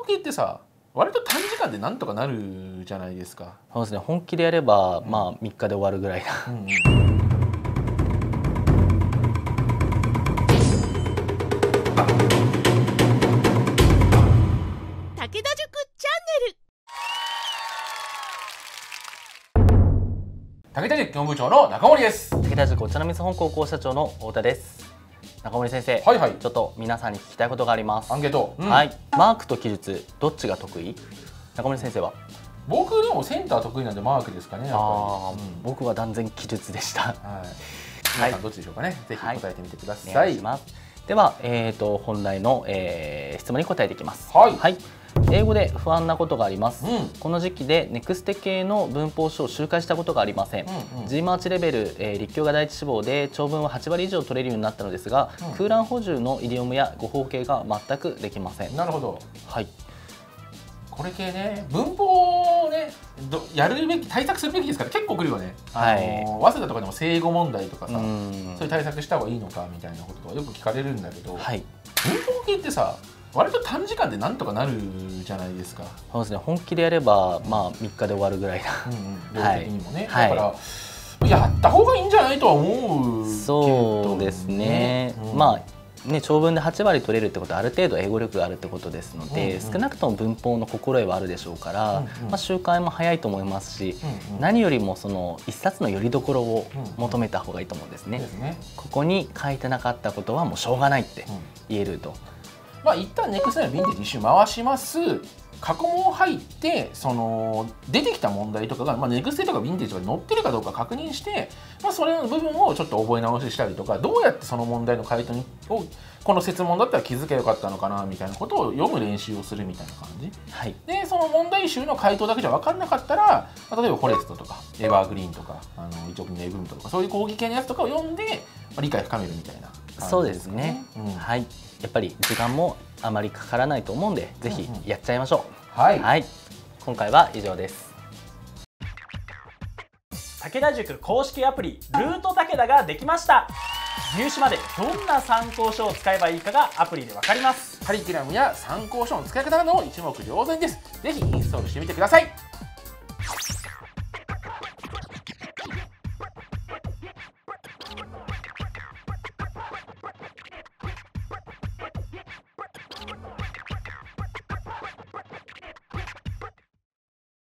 系ってさ割と短時間でなんとかなるじゃないですか。 そうですね、本気でやれば、まあ3日で終わるぐらいな。 武田塾チャンネル。 武田塾教務部長の中森です。 武田塾お茶の水本高校社長の太田です。中森先生、 はいはい、 ちょっと皆さんに聞きたいことがあります。 アンケート、 はい、マークと記述どっちが得意？中森先生は？ 僕でもセンター得意なんでマークですかね、やっぱり。 僕は断然記述でした。 はい、皆さんどっちでしょうかね。ぜひ答えてみてください。 お願いします。では、本来の、質問に答えていきます。 はい、 はい、英語で不安なことがあります。この時期でネクステ系の文法書を周回したことがありません。G マーチレベル、立教が第一志望で長文は8割以上取れるようになったのですが、空欄補充のイディオムや語法系が全くできません。 なるほど。 はい。 これ系ね、文法をね、やるべき、対策するべきですから結構来るよね。早稲田とかでも正語問題とかさ、そういう対策した方がいいのかみたいなこととかよく聞かれるんだけど、文法系ってさ、割と短時間でなんとかなるじゃないですか。 そうですね、本気でやれば、まあ3日で終わるぐらいな。 量的にもね。だから、やった方がいいんじゃないとは思うけど。 そうですね。まあね、長文で8割取れるってことはある程度英語力があるってことですので、少なくとも文法の心得はあるでしょうから、周回も早いと思いますし、何よりもその一冊のよりどころを求めた方がいいと思うんですね。ここに書いてなかったことはもうしょうがないって言えると。 まあ一旦ネクストのヴィンテージ一周回します。過去問入ってその出てきた問題とかが、ネクステとかヴィンテージとかに載ってるかどうか確認して、それの部分をちょっと覚え直ししたりとか、どうやってその問題の回答をこの設問だったら気づけばよかったのかなみたいなことを読む練習をするみたいな感じ、でその問題集の回答だけじゃ分かんなかったら、例えばフォレストとかエバーグリーンとか一応ネブムとかそういう講義系のやつとかを読んで、理解深めるみたいな感じですかね。そうですね。 はい、やっぱり時間もあまりかからないと思うんで、ぜひやっちゃいましょう。 はい、 はい、今回は以上です。 武田塾公式アプリルート武田ができました。入試までどんな参考書を使えばいいかがアプリで分かります。 カリキュラムや参考書の使い方なども一目瞭然です。ぜひインストールしてみてください。